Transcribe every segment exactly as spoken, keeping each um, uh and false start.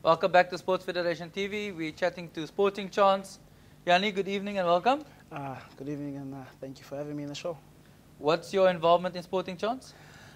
Welcome back to Sports Federation T V. We're chatting to Sporting Chance. Yanni, good evening and welcome. Uh, good evening and uh, thank you for having me in the show. What's your involvement in Sporting Chance?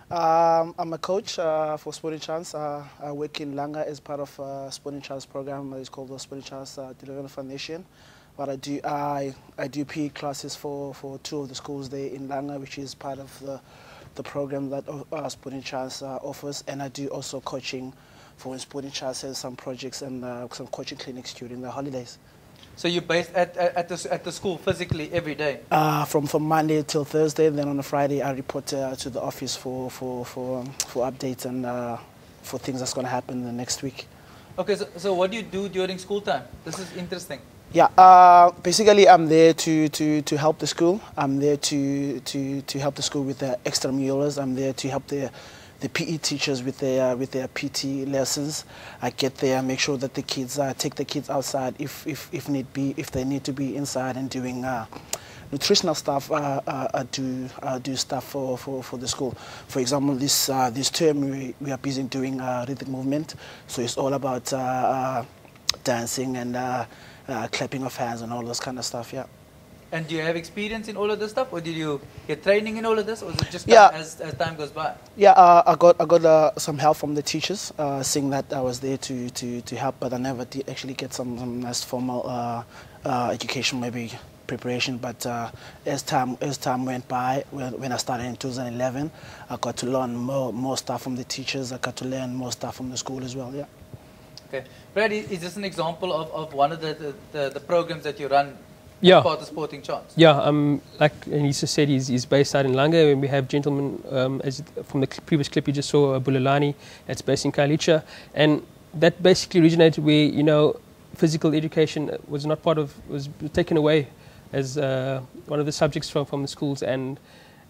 Um, I'm a coach uh, for Sporting Chance. Uh, I work in Langa as part of uh, Sporting Chance program. It's called the Sporting Chance uh, Development Foundation. What I do, I, I do P E classes for, for two of the schools there in Langa, which is part of the, the program that uh, Sporting Chance uh, offers. And I do also coaching for Sporting Chance has some projects and uh, some coaching clinics during the holidays. So you're based at, at, at, the, at the school physically every day? Uh, from, from Monday till Thursday, and then on a Friday I report uh, to the office for, for, for, um, for updates and uh, for things that's going to happen the next week. Okay, so, so what do you do during school time? This is interesting. Yeah, uh, basically I'm there to, to, to help the school. I'm there to, to, to help the school with the extramurals. I'm there to help the the P E teachers with their with their P T lessons. I get there, make sure that the kids uh, take the kids outside if if if need be, if they need to be inside and doing uh, nutritional stuff. Uh, uh, I do uh, do stuff for, for for the school. For example, this uh, this term we, we are busy doing uh, rhythmic movement, so it's all about uh, uh, dancing and uh, uh, clapping of hands and all those kind of stuff. Yeah. And do you have experience in all of this stuff, or did you get training in all of this, or is it just yeah. as, as time goes by? Yeah, uh, I got I got uh, some help from the teachers, uh, seeing that I was there to, to, to help, but I never did actually get some, some nice formal uh, uh, education, maybe preparation. But uh, as time as time went by, when, when I started in two thousand eleven, I got to learn more more stuff from the teachers. I got to learn more stuff from the school as well. Yeah. Okay, Brad, is this an example of, of one of the, the, the, the programs that you run? Yeah. Part of Sporting Chance. Yeah, um, like Nyawiso said, he's, he's based out in Langa, and we have gentlemen, um, as from the previous clip you just saw, uh, Bulelani, that's based in Khayelitsha, and that basically originated where, you know, physical education was not part of, was taken away as uh, one of the subjects from, from the schools, and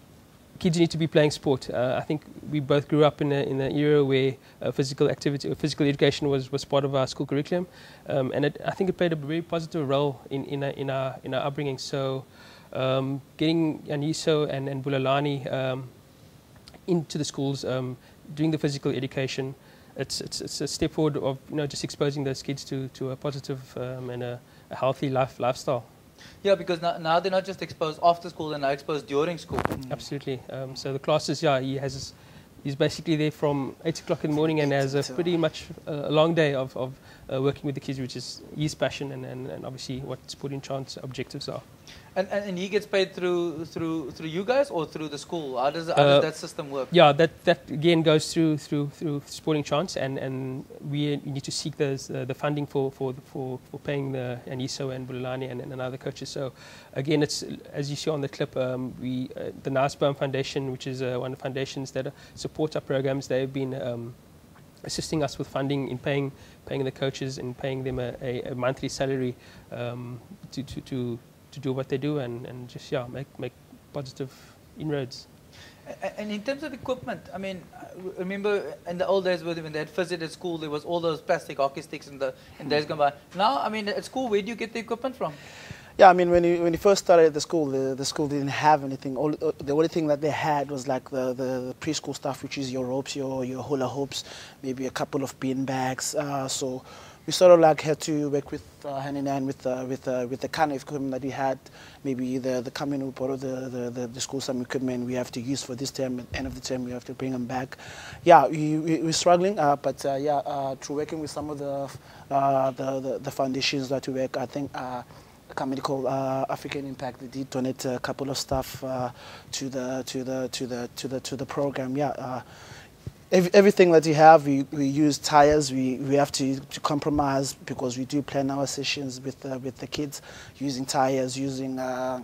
kids need to be playing sport. Uh, I think we both grew up in a, in an era where uh, physical activity, physical education was, was part of our school curriculum, um, and it, I think it played a very positive role in in, a, in our in our upbringing. So, um, getting Nyawiso and and Bulelani um, into the schools, um, doing the physical education, it's it's it's a step forward of, you know, just exposing those kids to to a positive um, and a, a healthy life lifestyle. Yeah, because now, now they're not just exposed after school, they're now exposed during school. Mm. Absolutely. Um, so the classes, yeah, he has, his, he's basically there from eight o'clock in the morning and has a pretty much uh, a long day of, of uh, working with the kids, which is his passion and, and, and obviously what Sporting Chance objectives are. And, and, and he gets paid through through through you guys or through the school? How does, how uh, does that system work? Yeah, that, that again goes through through through Sporting Chance, and, and we need to seek those, uh, the funding for for for, for paying the Nyawiso and Bulelani and, and other coaches. So again, it's as you see on the clip, um, we uh, the Nasbaum Foundation, which is uh, one of the foundations that uh, support our programs, they've been um, assisting us with funding in paying paying the coaches and paying them a, a, a monthly salary um, to to. to to do what they do and, and just, yeah, make, make positive inroads. And in terms of equipment, I mean, remember in the old days when they had phys ed at school, there was all those plastic hockey sticks in the in days gone by. Now, I mean, at school, where do you get the equipment from? Yeah, I mean, when you, when you first started at the school, the, the school didn't have anything. All, uh, the only thing that they had was like the, the preschool stuff, which is your ropes, your, your hula hoops, maybe a couple of bean bags. Uh, so we sort of like had to work with uh, hand in hand with uh, with uh, with the kind of equipment that we had. Maybe the the coming we borrow the, the the the school some equipment we have to use for this term. At the end of the term, we have to bring them back. Yeah, we, we we're struggling, uh, but uh, yeah, uh, through working with some of the uh, the, the the foundations that we work, I think. Uh, A company called uh, African Impact. They did donate a couple of stuff uh, to the to the to the to the to the program. Yeah, uh, every, everything that we have, we, we use tires. We we have to, to compromise because we do plan our sessions with uh, with the kids using tires, using uh,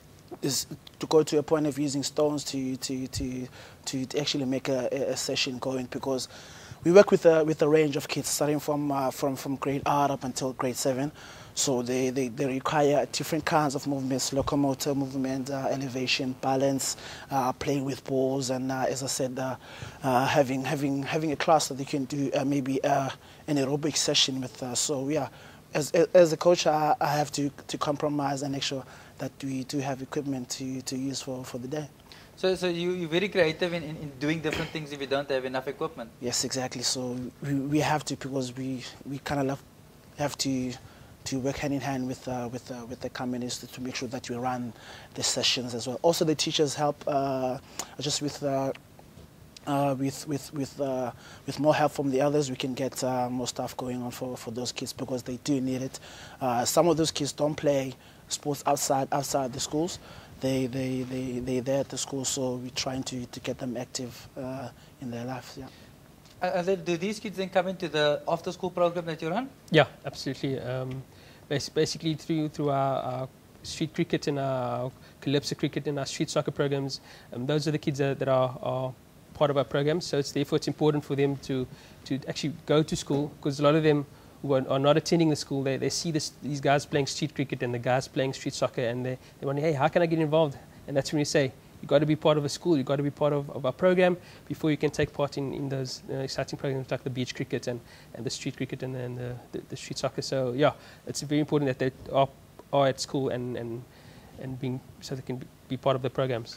is to go to a point of using stones to to to to, to actually make a, a session going, because we work with a with a range of kids starting from uh, from from grade R up until grade seven. So they, they, they require different kinds of movements, locomotor movement, uh, elevation, balance, uh, playing with balls, and uh, as I said, uh, uh, having having having a class that they can do uh, maybe uh, an aerobic session with. Uh, so yeah, as as a coach, I, I have to to compromise and make sure that we do have equipment to to use for for the day. So, so you, you're very creative in, in, in doing different things if you don't have enough equipment. Yes, exactly. So we, we have to, because we, we kind of have to to work hand in hand with uh, with uh, with the companies to, to make sure that we run the sessions as well. Also, the teachers help uh, just with uh, uh, with with with uh, with more help from the others. We can get uh, more stuff going on for for those kids, because they do need it. Uh, some of those kids don't play sports outside outside the schools. They they they they there at the school, so we're trying to to get them active uh, in their lives. Yeah. And then do these kids then come into the after-school program that you run? Yeah, absolutely. Um, basically, through through our, our street cricket and our calypso cricket and our street soccer programs, um, those are the kids that, that are, are part of our program. So it's therefore it's important for them to to actually go to school, because a lot of them who are, are not attending the school, they they see this, these guys playing street cricket and the guys playing street soccer, and they they wonder, hey, how can I get involved? And that's when you say, you've got to be part of a school, you've got to be part of, of our program before you can take part in, in those uh, exciting programs like the beach cricket and, and the street cricket and, and the, the, the street soccer. So yeah, it's very important that they are, are at school and, and, and being, so they can be, be part of the programs.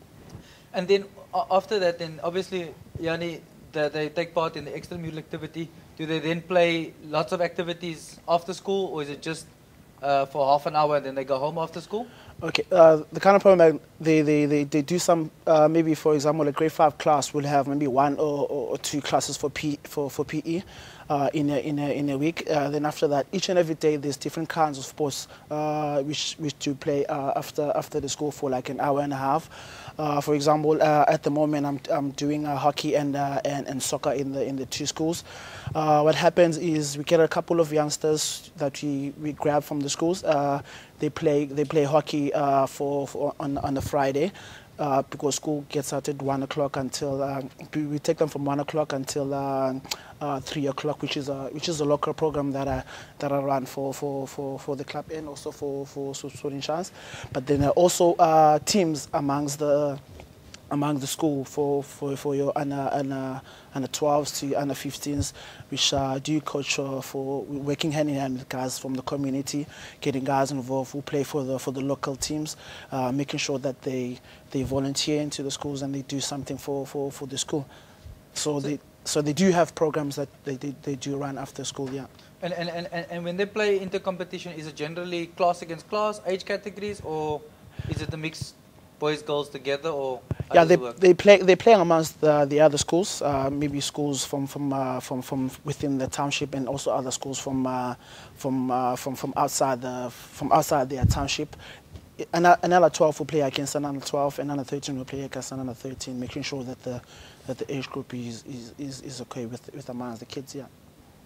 And then uh, after that, then obviously, Yanni, the, they take part in the extramural activity. Do they then play lots of activities after school, or is it just uh, for half an hour and then they go home after school? Okay, uh, the kind of program they, they, they, they do some, uh, maybe for example, a grade five class will have maybe one or, or, or two classes for P, for, for P E uh, in, a, in, a, in a week. Uh, then after that, each and every day there's different kinds of sports uh, which, which to play uh, after, after the school for like an hour and a half. Uh, for example, uh, at the moment I'm, I'm doing uh, hockey and, uh, and, and soccer in the, in the two schools. Uh, what happens is we get a couple of youngsters that we, we grab from the schools. Uh, they play they play hockey uh, for, for on, on a Friday uh, because school gets out at one o'clock until uh, we take them from one o'clock until uh, uh, three o'clock, which is a which is a local program that I that I run for for, for, for the club and also for for Stuurman Chance. But then also uh, teams amongst the among the school for, for, for your under, under, under twelves to under fifteens, which uh, do coach uh, for working hand in hand with guys from the community, getting guys involved who play for the for the local teams, uh, making sure that they they volunteer into the schools and they do something for, for, for the school. So, so they so they do have programs that they, they, they do run after school, yeah. And, and, and, and when they play inter competition, is it generally class against class, age categories, or is it a mix? Boys, girls together, or how yeah, they work? they play they play amongst the, the other schools, uh, maybe schools from from uh, from from within the township, and also other schools from uh, from uh, from from outside the from outside their township. Another twelve will play against another twelve, and another thirteen will play against another thirteen, making sure that the that the age group is is is, is okay with with amongst the kids. Yeah.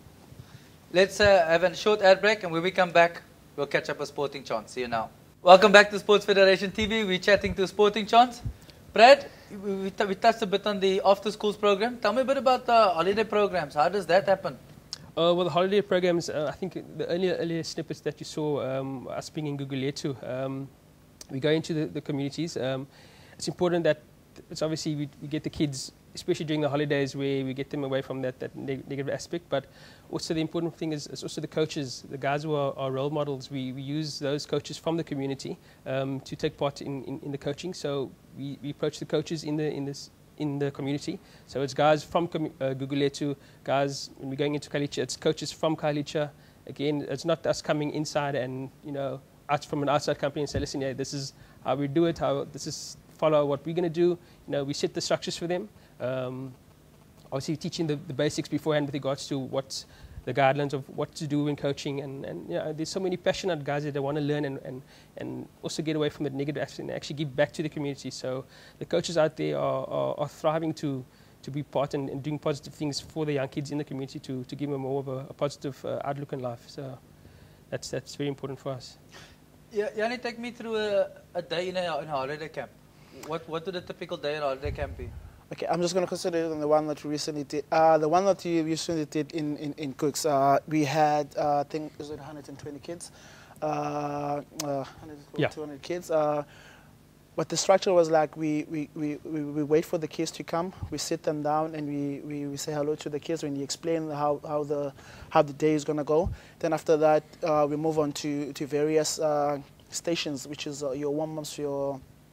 Let's uh, have a short ad break, and when we come back, we'll catch up with Sporting Chance. See you now. Welcome back to Sports Federation T V. We're chatting to Sporting Chance. Brad, we, we, we touched a bit on the after schools program. Tell me a bit about the holiday programs. How does that happen? Uh, well, the holiday programs, uh, I think the earlier, earlier snippets that you saw um, us being in Gugulethu, um, we go into the, the communities. Um, it's important that it's obviously we, we get the kids, especially during the holidays, where we get them away from that, that neg negative aspect. But also the important thing is, is also the coaches, the guys who are, are role models. We, we use those coaches from the community um, to take part in, in, in the coaching. So we, we approach the coaches in the in this in the community. So it's guys from uh, Gugulethu, guys when we're going into Khayelitsha, it's coaches from Khayelitsha. Again, it's not us coming inside and you know out from an outside company and say, listen, yeah, this is how we do it. How this is follow what we're going to do. You know, we set the structures for them. Um, obviously teaching the, the basics beforehand with regards to what's the guidelines of what to do in coaching, and, and you know, there's so many passionate guys that they want to learn and, and, and also get away from the negative aspect and actually give back to the community. So the coaches out there are, are, are thriving to, to be part and, and doing positive things for the young kids in the community to, to give them more of a, a positive uh, outlook in life. So that's, that's very important for us. Yeah, Yanni, take me through a, a day in a, in a holiday camp. What, what would a typical day in a holiday camp be? Okay, I'm just going to consider the one that we recently did. Uh, the one that we recently did in, in, in Cooks, uh, we had, uh, I think, is it one hundred twenty kids? Uh, uh, one hundred, yeah. two hundred kids. Uh, but the structure was like we, we, we, we, we wait for the kids to come, we sit them down and we, we, we say hello to the kids and we explain how, how, the, how the day is going to go. Then after that, uh, we move on to, to various uh, stations, which is uh, your warm-ups, your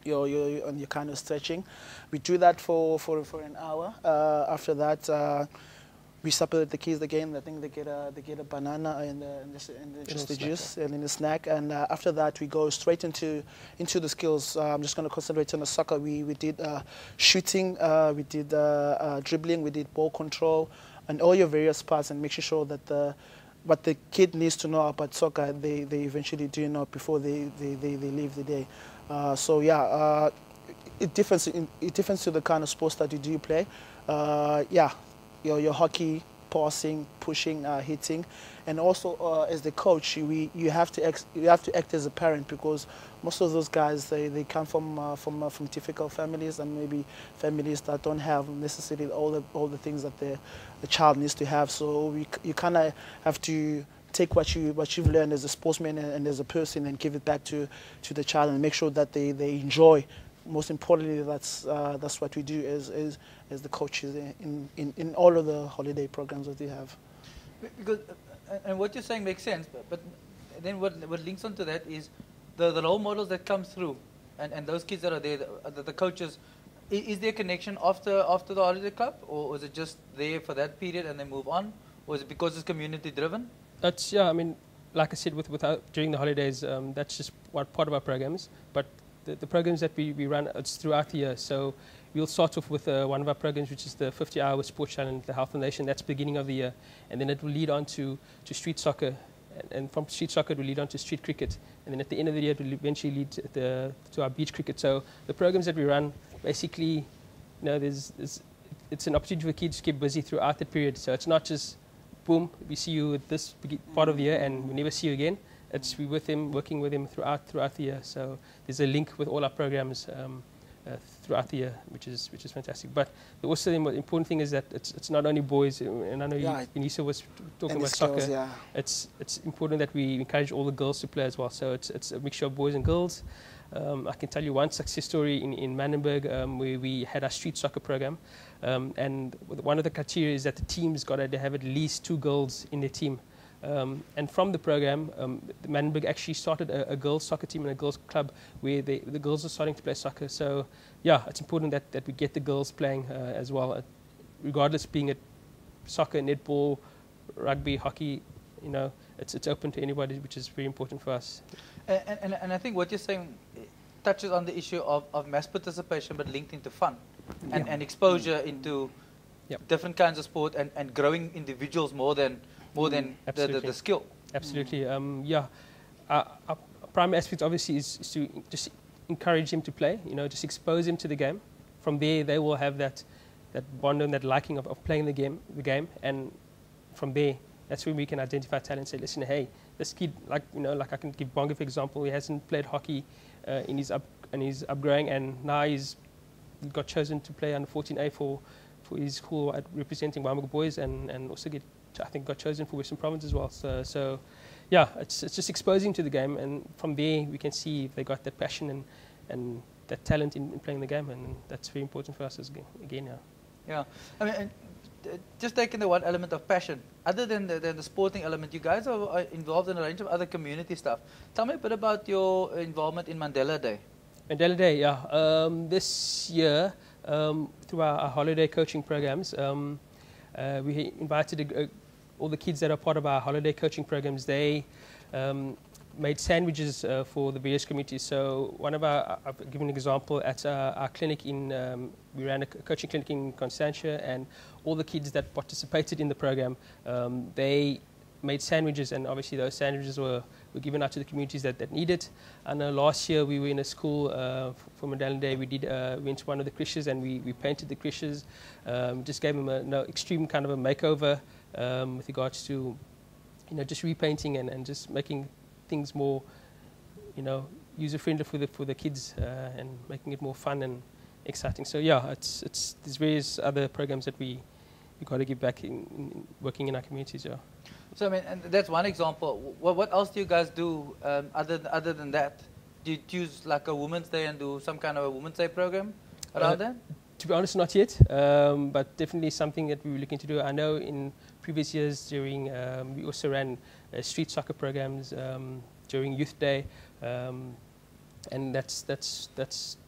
you're, you're, and you're kind of stretching. We do that for, for, for an hour. Uh, after that, uh, we separate the kids again. I think they get a, they get a banana and, uh, and, just, and just the snack, juice and then a snack. And uh, after that, we go straight into into the skills. Uh, I'm just going to concentrate on the soccer. We, we did uh, shooting, uh, we did uh, uh, dribbling, we did ball control, and all your various parts, and making sure that the what the kid needs to know about soccer, they, they eventually do know before they, they, they, they leave the day. Uh, so yeah, uh, it differs. It differs to the kind of sports that you do play. Uh, yeah. Your, your hockey, passing, pushing, uh, hitting, and also uh, as the coach, we you have to ex you have to act as a parent, because most of those guys they, they come from uh, from uh, from difficult families, and maybe families that don't have necessarily all the all the things that the the child needs to have. So we, you kind of have to take what you what you've learned as a sportsman and, and as a person, and give it back to to the child, and make sure that they they enjoy. Most importantly, that's uh, that's what we do as as, as the coaches in, in, in all of the holiday programs that we have. Because uh, and what you're saying makes sense, but, but then what what links onto that is the the role models that come through, and, and those kids that are there, the, the coaches. Is, is there a connection after after the holiday club, or is it just there for that period and they move on, or is it because it's community driven? That's yeah. I mean, like I said, with without during the holidays, um, that's just one part of our programs, but. The, the programs that we, we run, it's throughout the year. So we'll start off with uh, one of our programs, which is the fifty hour sports challenge, the Health Foundation. That's beginning of the year. And then it will lead on to, to street soccer. And, and from street soccer, it will lead on to street cricket. And then at the end of the year, it will eventually lead to, the, to our beach cricket. So the programs that we run, basically, you know, there's, there's, it's an opportunity for kids to keep busy throughout the period. So it's not just, boom, we see you at this part of the year and we never see you again. It's we with him, working with him throughout throughout the year. So there's a link with all our programs um, uh, throughout the year, which is which is fantastic. But the also the important thing is that it's it's not only boys. And I know yeah, Nyawiso was talking about skills, soccer. Yeah. It's it's important that we encourage all the girls to play as well. So it's it's a mixture of boys and girls. Um, I can tell you one success story in in Manenberg um, where we had our street soccer program, um, and one of the criteria is that the teams got to have at least two girls in their team. Um, and from the program, um, the Manenberg actually started a, a girls' soccer team and a girls' club where they, the girls are starting to play soccer. So, yeah, it's important that, that we get the girls playing uh, as well, uh, regardless being it soccer, netball, rugby, hockey. You know, it's it's open to anybody, which is very important for us. And and, and I think what you're saying touches on the issue of, of mass participation, but linked into fun and, yeah. and exposure into yep. different kinds of sport and, and growing individuals more than. More than the, the, the skill. Absolutely. Um, yeah. Uh, our primary aspect obviously is, is to just encourage him to play. You know, just expose him to the game. From there, they will have that that bond and that liking of, of playing the game. The game, and from there, that's when we can identify talent. Say, listen, hey, this kid, like you know, like I can give Bonga for example. He hasn't played hockey uh, in his up and he's upgrowing, and now he's got chosen to play under fourteen A for for his school at representing Waimaga boys, and and also get. I think got chosen for Western Province as well. So, so yeah, it's it's just exposing to the game, and from there we can see if they got that passion and and that talent in, in playing the game, and that's very important for us as again. Yeah. Yeah, I mean, and, uh, just taking the one element of passion, other than the, than the sporting element, you guys are, are involved in a range of other community stuff. Tell me a bit about your involvement in Mandela Day. Mandela Day, yeah. Um, this year, um, through our, our holiday coaching programs, um, uh, we invited a, a all the kids that are part of our holiday coaching programs. They um, made sandwiches uh, for the various communities. So one of our, I've given an example at uh, our clinic in, um, we ran a coaching clinic in Constantia, and all the kids that participated in the program, um, they made sandwiches, and obviously those sandwiches were, were given out to the communities that, that need it. And uh, last year we were in a school uh, for Mandela Day. We did uh, we went to one of the creches and we, we painted the creches, um, just gave them a no, extreme kind of a makeover. Um, with regards to, you know, just repainting and, and just making things more, you know, user friendly for the for the kids uh, and making it more fun and exciting. So yeah, it's it's there's various other programs that we we got to give back in, in working in our communities. Yeah. So I mean, and that's one example. What what else do you guys do um, other th other than that? Do you choose like a Women's Day and do some kind of a Women's Day program around uh, that? To be honest, not yet, um, but definitely something that we were looking to do. I know in previous years during, um, we also ran uh, street soccer programs um, during Youth Day, um, and that's that's that's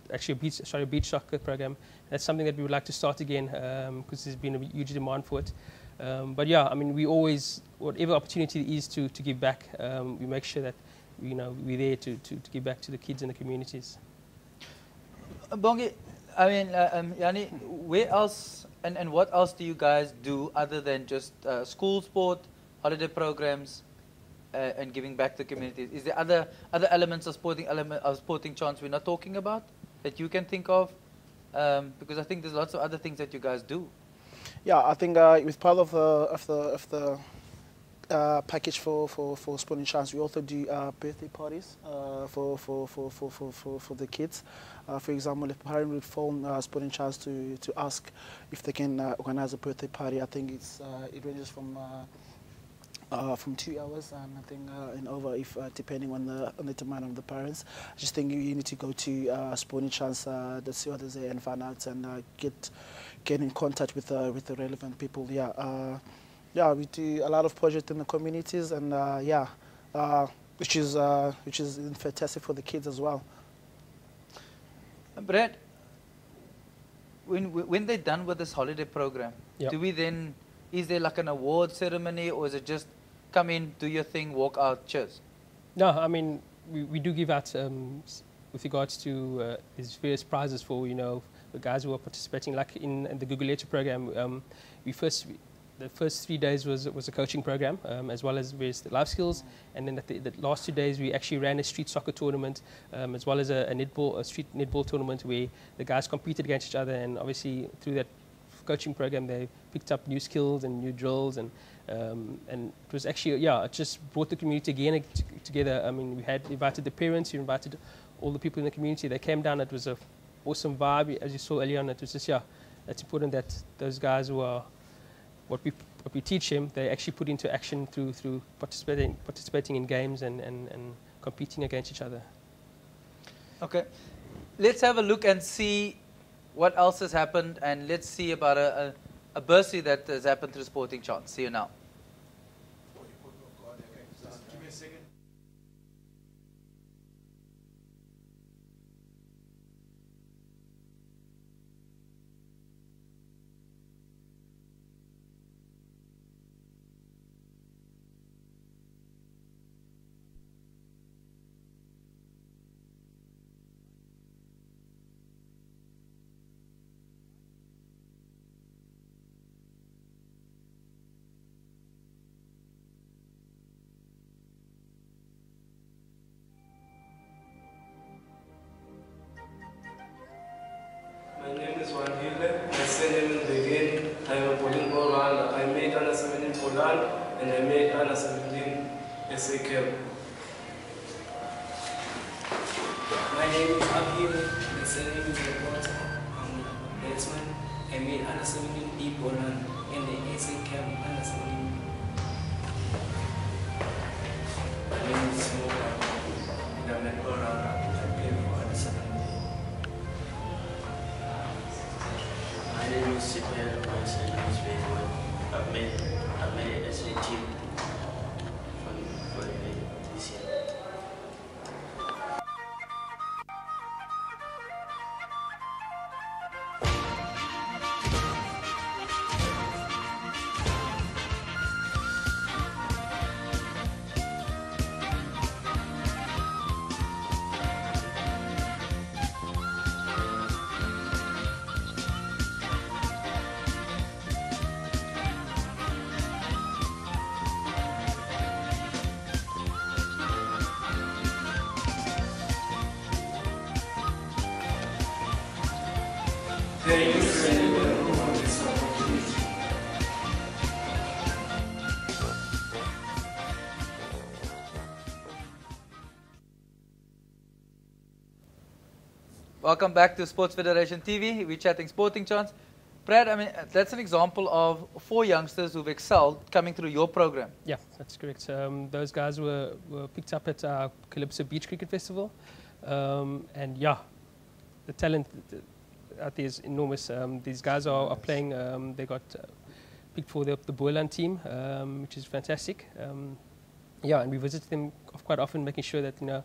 actually a beach, sorry, a beach soccer program. That's something that we would like to start again because um, there's been a huge demand for it. Um, but yeah, I mean, we always, whatever opportunity there is to, to give back, um, we make sure that, you know, we're there to, to, to give back to the kids and the communities. Bongi, I mean, uh, um, Yani, where else and, and what else do you guys do other than just uh, school sport, holiday programs, uh, and giving back to communities? Is there other other elements of sporting element of sporting chance we're not talking about that you can think of? Um, because I think there's lots of other things that you guys do. Yeah, I think uh, with part of the of the of the uh, package for, for, for Sporting Chance, we also do uh, birthday parties uh, for, for, for, for, for, for, for the kids. Uh, for example, if a parent would phone uh, Sporting Chance to, to ask if they can uh, organize a birthday party, I think it's uh, it ranges from uh, uh, from two hours and I think uh, and over, if uh, depending on the on the demand of the parents. I just think you, you need to go to uh, Sporting Chance, uh, that's what is there, and find out and uh, get get in contact with uh, with the relevant people. Yeah. Uh, Yeah, we do a lot of projects in the communities, and uh, yeah, uh, which is uh, which is fantastic for the kids as well. Brad, when when they're done with this holiday program, yep. do we then, is there like an award ceremony, or is it just come in, do your thing, walk out, cheers? No, I mean we, we do give out um, with regards to uh, these various prizes for, you know, the guys who are participating. Like in, in the Google program, um, we first. We, The first three days was was a coaching program, um, as well as various life skills, and then the, the last two days we actually ran a street soccer tournament, um, as well as a, a netball, a street netball tournament where the guys competed against each other, and obviously through that coaching program they picked up new skills and new drills, and um, and it was actually, yeah, it just brought the community again together. I mean, we had invited the parents, we invited all the people in the community. They came down. It was a awesome vibe, as you saw earlier on. It was just, yeah, it's important that those guys who are What we, what we teach him, they actually put into action through, through participating, participating in games and, and, and competing against each other. Okay. Let's have a look and see what else has happened, and let's see about a, a, a bursary that has happened through Sporting Chance. See you now. Give me a second. My name is Mhayi. My surname is Bradwin. I'm a Poland all-rounder. I made under seventeen Poland and I made under seventeen S A camp. My name is Abhir. My surname is Reporter. I'm a batsman. I made under seventeen B Poland and the S A camp under seventeen. My name is Stuurman. I'm an all-rounder. I play for under seventeen. My name is Stuurman. My surname is Bradwin. I've made, I've made S A team for, for this year. Thank you for this opportunity. Welcome back to Sports Federation T V. We're chatting Sporting Chance. Brad, I mean, that's an example of four youngsters who've excelled coming through your program. Yeah, that's correct. Um, those guys were, were picked up at our Calypso Beach Cricket Festival, um, and yeah, the talent out there is enormous. Um, these guys are, are playing. Um, they got uh, picked for the, the Boland team, um, which is fantastic. Um, yeah, and we visit them quite often, making sure that, you know,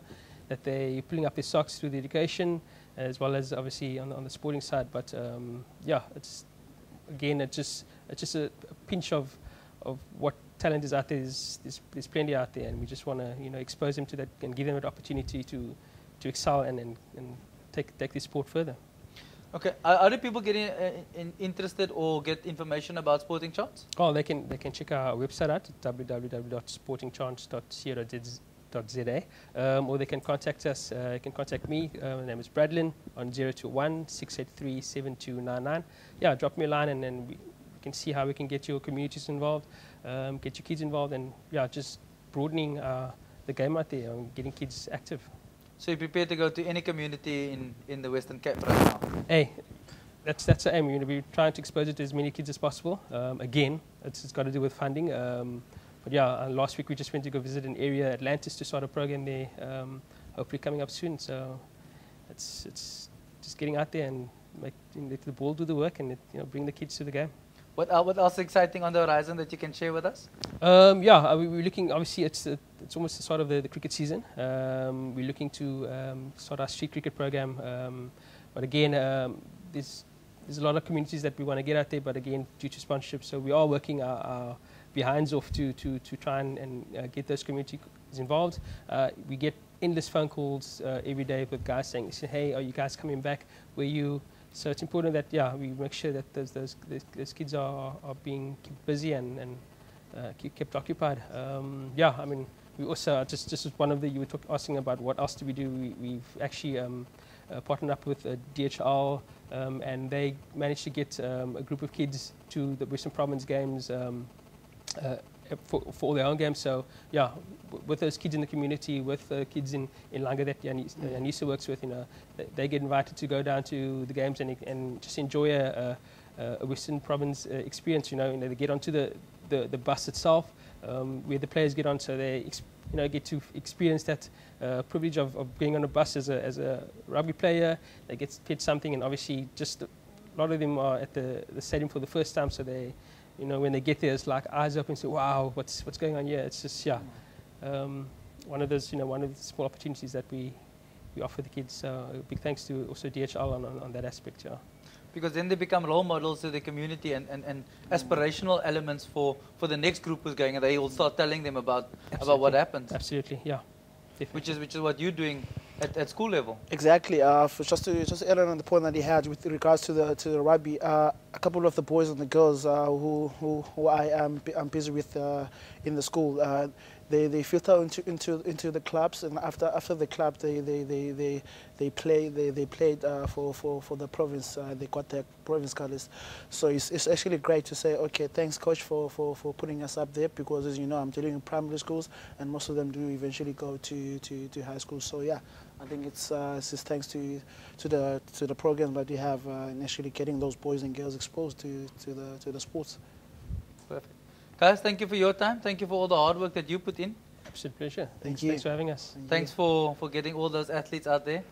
that they're pulling up their socks through the education, as well as obviously on, on the sporting side. But um, yeah, it's again, it's just it's just a, a pinch of of what talent is out there. There's, there's, there's plenty out there, and we just want to you know expose them to that and give them an opportunity to to excel and and, and take take this sport further. Okay, are other people getting uh, in, interested or get information about Sporting Chance? Oh, they can they can check our website out at w w w dot sporting chance dot co dot z a, um, or they can contact us. Uh, you can contact me. Uh, my name is Bradwin on zero two one, six eight three, seven two nine nine. Yeah, drop me a line and then we, we can see how we can get your communities involved, um, get your kids involved, and yeah, just broadening uh, the game out there and getting kids active. So you're prepared to go to any community in, in the Western Cape right now? Hey, that's that's the aim. We're going to be trying to expose it to as many kids as possible. Um, again, it's, it's got to do with funding. Um, but yeah, uh, last week we just went to go visit an area, Atlantis, to start a program there. Um, hopefully coming up soon. So it's it's just getting out there and make let the ball do the work and it, you know bring the kids to the game. What, uh, what else exciting on the horizon that you can share with us? Um, yeah, uh, we, we're looking, obviously it's uh, it's almost the start of the, the cricket season. Um, we're looking to um, start our street cricket program. Um, but again, um, there's, there's a lot of communities that we want to get out there, but again, due to sponsorship, so we are working our, our behinds off to, to, to try and, and uh, get those communities involved. Uh, we get endless phone calls uh, every day with guys saying, hey, are you guys coming back? Were you... So it's important that yeah we make sure that those those, those kids are, are being kept busy and, and uh, keep, kept occupied. Um, yeah, I mean we also just just one of the you were talk, asking about what else do we do. We, we've actually um, uh, partnered up with uh, D H L um, and they managed to get um, a group of kids to the Western Province games. Um, uh, For, for all their own games, so yeah, w with those kids in the community, with the uh, kids in in Langa that Nyawiso works with, you know, they, they get invited to go down to the games and and just enjoy a, a, a Western Province uh, experience. You know, you know, they get onto the, the, the bus itself, um, where the players get on, so they ex you know get to experience that uh, privilege of, of being on a bus as a as a rugby player. They get fed something, and obviously, just a lot of them are at the the stadium for the first time, so they. You know, when they get there, it's like eyes open and say, wow, what's, what's going on here? It's just, yeah, um, one of those, you know, one of the small opportunities that we, we offer the kids. So a big thanks to also D H L on, on, on that aspect, yeah. Because then they become role models to the community and, and, and aspirational elements for, for the next group who's going, and they will start telling them about, about what happens. Absolutely, yeah. Definitely. Which is, which is what you're doing at, at school level. Exactly. Uh, for just to just to add on the point that he had with regards to the to the rugby, uh, a couple of the boys and the girls uh, who, who who I am I'm busy with uh, in the school, uh, they they filter into into into the clubs, and after after the club they they they they, they play they they played uh, for for for the province. Uh, they got their province colours. So it's it's actually great to say, okay, thanks coach for for for putting us up there, because as you know I'm dealing in primary schools and most of them do eventually go to to to high school. So yeah. I think it's, uh, it's just thanks to to the to the program that we have uh, in actually getting those boys and girls exposed to to the to the sports. Perfect, guys. Thank you for your time. Thank you for all the hard work that you put in. Absolute pleasure. Thank thanks, you. Thanks for having us. Thank thanks you. for for getting all those athletes out there.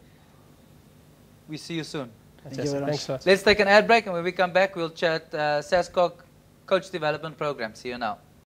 We see you soon. Thank you very much. Thanks, Let's take an ad break, and when we come back, we'll chat uh, SASCOC Coach Development Program. See you now.